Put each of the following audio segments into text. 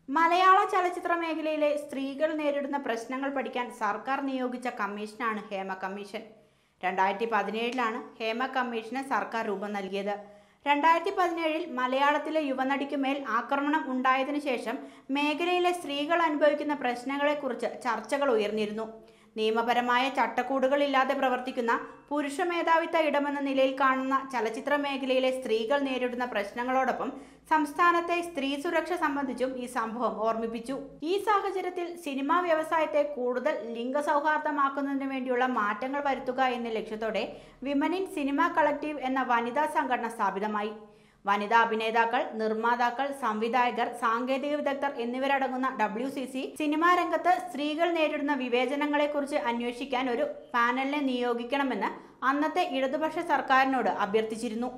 മലയാള ചലച്ചിത്ര മേഖലയിലെ സ്ത്രീകൾ നേരിടുന്ന പ്രശ്നങ്ങൾ പഠിക്കാൻ സർക്കാർ നിയോഗിച്ച കമ്മീഷനാണ് ഹേമ കമ്മീഷൻ. 2017 ഹേമ കമ്മീഷന് സർക്കാർ രൂപം നൽകിയത്. 2017 മലയാളത്തിലെ യുവനടിക്കുമേൽ ആക്രമണം ഉണ്ടായതിനു ശേഷം മേഖലയിലെ സ്ത്രീകൾ അനുഭവിക്കുന്ന പ്രശ്നങ്ങളെക്കുറിച്ച് ചർച്ചകൾ ഉയർന്നിരുന്നു. നിയമപരമായ ചട്ടക്കൂടുകളില്ലാതെ പ്രവർത്തിക്കുന്ന പുരുഷ മേധാവിത്വ ഇടമെന്ന നിലയിൽ കാണുന്ന ചലച്ചിത്ര മേഖലയിലെ സ്ത്രീകൾ നേരിടുന്ന പ്രശ്നങ്ങളോടൊപ്പം സംസ്ഥാനത്തെ സ്ത്രീ സുരക്ഷ സംബന്ധിച്ചും ഈ സംഭവം ഓർമ്മിപ്പിച്ചു. ഈ സാഹചര്യത്തിൽ സിനിമാ വ്യവസായത്തെ കൂടുതൽ ലിംഗസൗഹാർദ്ദമാക്കുന്നതിനു വേണ്ടിയുള്ള മാറ്റങ്ങൾ വരുത്തുക എന്ന ലക്ഷ്യത്തോടെ വിമൻ ഇൻ സിനിമ കളക്റ്റീവ് എന്ന വനിതാ സംഘടന സ്ഥാപിതമായി. വനിതാ അഭിനേതാക്കൾ, നിർമ്മാതാക്കൾ, സംവിധായകർ, സാങ്കേതിക വിദഗ്ധർ എന്നിവരടങ്ങുന്ന WCC സിനിമാ രംഗത്ത് സ്ത്രീകൾ നേരിടുന്ന വിവേചനങ്ങളെക്കുറിച്ച് അന്വേഷിക്കാൻ ഒരു പാനലിനെ നിയോഗിക്കണമെന്ന് അന്നത്തെ ഇടതുപക്ഷ സർക്കാരിനോട് അഭ്യർത്ഥിച്ചിരുന്നു.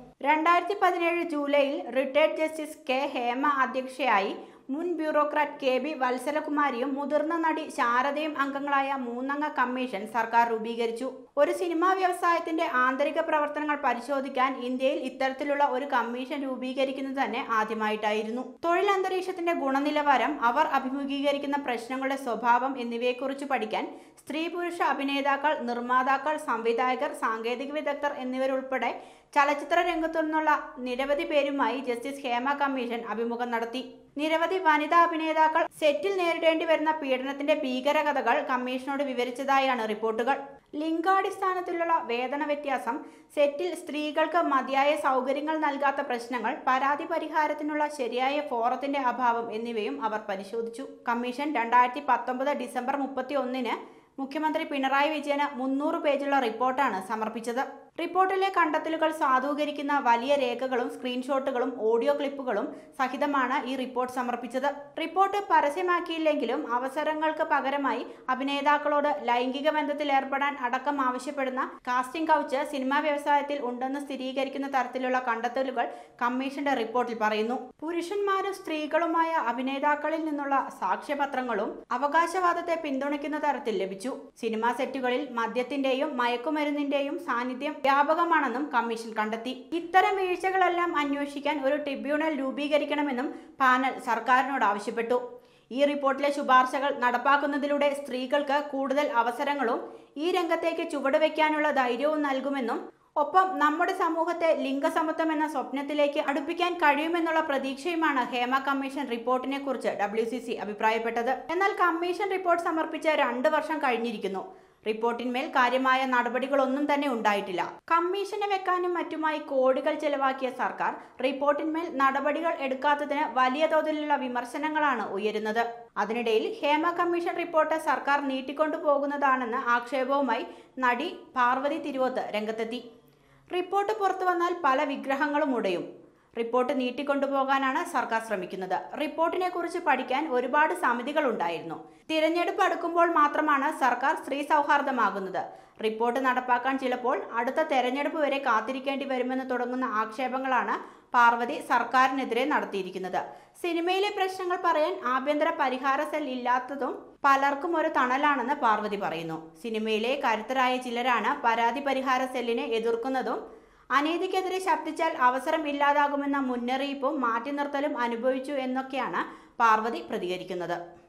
2017 ജൂലൈയിൽ റിട്ടയർഡ് ജസ്റ്റിസ് കെ ഹേമ അധ്യക്ഷയായി മുൻ ബ്യൂറോക്രാറ്റ് KB വത്സലകുമാരിയും മുതിർന്ന നടി ശാരദയും അംഗങ്ങളായ 3-അംഗ കമ്മീഷൻ സർക്കാർ രൂപീകരിച്ചു. ഒരു സിനിമാ വ്യവസായത്തിന്റെ ആന്തരിക പ്രവർത്തനങ്ങൾ പരിശോധിക്കാൻ ഇന്ത്യയിൽ ഇത്തരത്തിലുള്ള ഒരു കമ്മീഷൻ രൂപീകരിക്കുന്നത് തന്നെ ആദ്യമായിട്ടായിരുന്നു. തൊഴിൽ അന്തരീക്ഷത്തിന്റെ ഗുണനിലവാരം, അവർ അഭിമുഖീകരിക്കുന്ന പ്രശ്നങ്ങളുടെ സ്വഭാവം എന്നിവയെക്കുറിച്ച് പഠിക്കാൻ സ്ത്രീ പുരുഷ അഭിനേതാക്കൾ, നിർമ്മാതാക്കൾ, സംവിധായകർ, സാങ്കേതിക വിദഗ്ധർ എന്നിവരുൾപ്പെടെ ചലച്ചിത്ര രംഗത്തു നിന്നുള്ള നിരവധി പേരുമായി ജസ്റ്റിസ് ഹേമ കമ്മീഷൻ അഭിമുഖം നടത്തി. നിരവധി വനിതാ അഭിനേതാക്കൾ സെറ്റിൽ നേരിടേണ്ടി വരുന്ന പീഡനത്തിന്റെ ഭീകരകഥകൾ കമ്മീഷനോട് വിവരിച്ചതായാണ് റിപ്പോർട്ടുകൾ. ലിംഗാടിസ്ഥാനത്തിലുള്ള വേതന വ്യത്യാസം, സെറ്റിൽ സ്ത്രീകൾക്ക് മതിയായ സൗകര്യങ്ങൾ നൽകാത്ത പ്രശ്നങ്ങൾ, പരാതി പരിഹാരത്തിനുള്ള ശരിയായ ഫോറത്തിന്റെ അഭാവം എന്നിവയും അവർ പരിശോധിച്ചു. കമ്മീഷൻ 2019 ഡിസംബർ 31 മുഖ്യമന്ത്രി പിണറായി വിജയന് 300 പേജുള്ള റിപ്പോർട്ടാണ് സമർപ്പിച്ചത്. റിപ്പോർട്ടിലെ കണ്ടെത്തലുകൾ സാധൂകരിക്കുന്ന വലിയ രേഖകളും സ്ക്രീൻഷോട്ടുകളും ഓഡിയോ ക്ലിപ്പുകളും സഹിതമാണ് ഈ റിപ്പോർട്ട് സമർപ്പിച്ചത്. റിപ്പോർട്ട് പരസ്യമാക്കിയില്ലെങ്കിലും അവസരങ്ങൾക്ക് പകരമായി അഭിനേതാക്കളോട് ലൈംഗിക ബന്ധത്തിൽ ഏർപ്പെടാൻ അടക്കം ആവശ്യപ്പെടുന്ന കാസ്റ്റിംഗ് കൗച്ച് സിനിമാ വ്യവസായത്തിൽ ഉണ്ടെന്ന് സ്ഥിരീകരിക്കുന്ന തരത്തിലുള്ള കണ്ടെത്തലുകൾ കമ്മീഷന്റെ റിപ്പോർട്ടിൽ പറയുന്നു. പുരുഷന്മാരും സ്ത്രീകളുമായ അഭിനേതാക്കളിൽ നിന്നുള്ള സാക്ഷ്യപത്രങ്ങളും അവകാശവാദത്തെ പിന്തുണയ്ക്കുന്ന തരത്തിൽ ലഭിച്ചു. സിനിമാ സെറ്റുകളിൽ മദ്യത്തിന്റെയും മയക്കുമരുന്നിന്റെയും സാന്നിധ്യം വ്യാപകമാണെന്നും കമ്മീഷൻ കണ്ടെത്തി. ഇത്തരം വീഴ്ചകളെല്ലാം അന്വേഷിക്കാൻ ഒരു ട്രിബ്യൂണൽ രൂപീകരിക്കണമെന്നും പാനൽ സർക്കാരിനോട് ആവശ്യപ്പെട്ടു. ഈ റിപ്പോർട്ടിലെ ശുപാർശകൾ നടപ്പാക്കുന്നതിലൂടെ സ്ത്രീകൾക്ക് കൂടുതൽ അവസരങ്ങളും ഈ രംഗത്തേക്ക് ചുവടുവെക്കാനുള്ള ധൈര്യവും നൽകുമെന്നും ഒപ്പം നമ്മുടെ സമൂഹത്തെ ലിംഗസമത്വം എന്ന സ്വപ്നത്തിലേക്ക് അടുപ്പിക്കാൻ കഴിയുമെന്നുള്ള പ്രതീക്ഷയുമാണ് ഹേമ കമ്മീഷൻ റിപ്പോർട്ടിനെ കുറിച്ച് WCC അഭിപ്രായപ്പെട്ടത്. എന്നാൽ കമ്മീഷൻ റിപ്പോർട്ട് സമർപ്പിച്ച് 2 വർഷം കഴിഞ്ഞിരിക്കുന്നു. റിപ്പോർട്ടിന്മേൽ കാര്യമായ നടപടികളൊന്നും തന്നെ ഉണ്ടായിട്ടില്ല. കമ്മീഷനെ വെക്കാനും മറ്റുമായി കോടികൾ ചെലവാക്കിയ സർക്കാർ റിപ്പോർട്ടിന്മേൽ നടപടികൾ എടുക്കാത്തതിന് വലിയ തോതിലുള്ള വിമർശനങ്ങളാണ് ഉയരുന്നത്. അതിനിടയിൽ ഹേമ കമ്മീഷൻ റിപ്പോർട്ട് സർക്കാർ നീട്ടിക്കൊണ്ടുപോകുന്നതാണെന്ന ആക്ഷേപവുമായി നടി പാർവതി തിരുവോത്ത് രംഗത്തെത്തി. റിപ്പോർട്ട് പുറത്തു വന്നാൽ പല വിഗ്രഹങ്ങളും ഉടയും. റിപ്പോർട്ട് നീട്ടിക്കൊണ്ടുപോകാനാണ് സർക്കാർ ശ്രമിക്കുന്നത്. റിപ്പോർട്ടിനെ കുറിച്ച് പഠിക്കാൻ ഒരുപാട് സമിതികൾ ഉണ്ടായിരുന്നു. തിരഞ്ഞെടുപ്പ് അടുക്കുമ്പോൾ മാത്രമാണ് സർക്കാർ സ്ത്രീ സൗഹാർദ്ദമാകുന്നത്. റിപ്പോർട്ട് നടപ്പാക്കാൻ ചിലപ്പോൾ അടുത്ത തെരഞ്ഞെടുപ്പ് വരെ കാത്തിരിക്കേണ്ടി വരുമെന്ന് തുടങ്ങുന്ന ആക്ഷേപങ്ങളാണ് പാർവതി സർക്കാരിനെതിരെ നടത്തിയിരിക്കുന്നത്. സിനിമയിലെ പ്രശ്നങ്ങൾ പറയാൻ ആഭ്യന്തര പരിഹാര സെൽ ഇല്ലാത്തതും പലർക്കും ഒരു തണലാണെന്ന് പാർവതി പറയുന്നു. സിനിമയിലെ കരുത്തരായ ചിലരാണ് പരാതി പരിഹാര സെല്ലിനെ എതിർക്കുന്നതും അനീതിക്കെതിരെ ശബ്ദിച്ചാൽ അവസരം ഇല്ലാതാകുമെന്ന മുന്നറിയിപ്പും മാറ്റി നിർത്തലും അനുഭവിച്ചു എന്നൊക്കെയാണ് പാർവതി പ്രതികരിക്കുന്നത്.